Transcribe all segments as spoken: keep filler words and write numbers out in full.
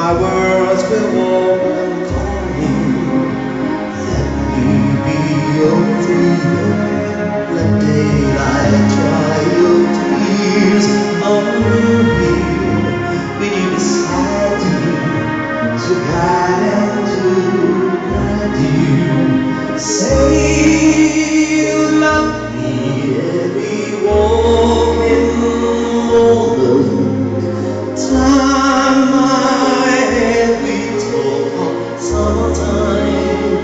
my words will welcome you. Let me be your freedom. Let daylight dry your tears on me. With you beside you, to guide and to guide you. Say you love me every walking moment. Time my head we talk on summertime.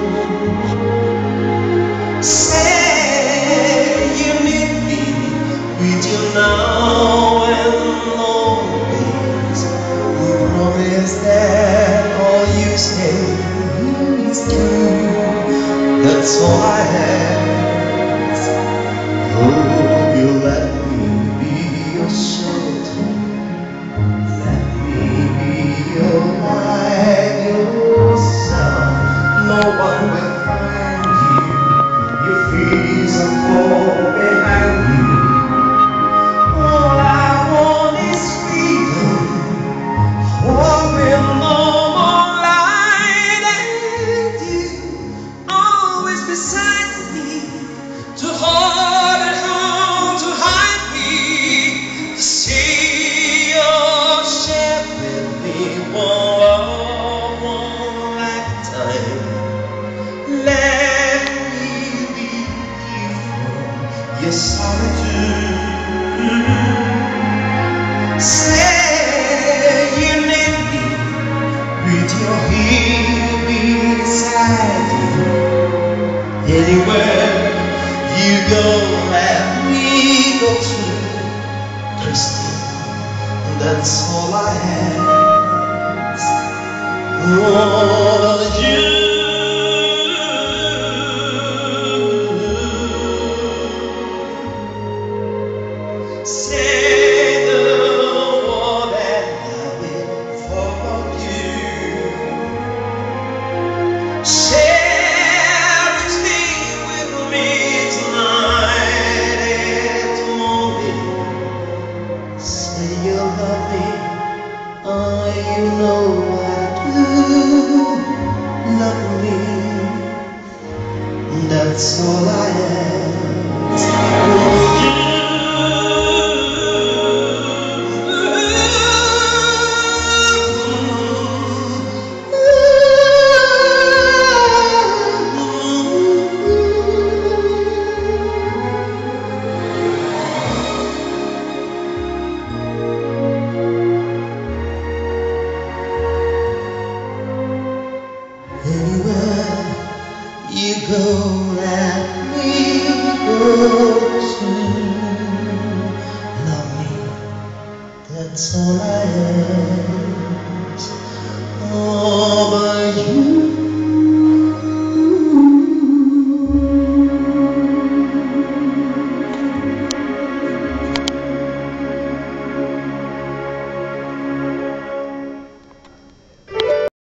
Say you need me with you now and always. We promise that all you say is true. That's all I ask. Oh, you let me be your shelter. Let me be your light, your sun. No one will find you. Your feet are fall behind you. All I want is freedom. What will no more light and you always beside me, to hold and hold, to hide me, to see your shape with me for one lifetime. Let me be different, yes I do. Say you need me with your heel beside you. Anywhere you go, let me go too. Christine, that's all I ask. Oh, you. Say the word and I will follow you. Cherish me with me tonight and morning. Say you love me, oh you know I do. Love me, that's all I ask.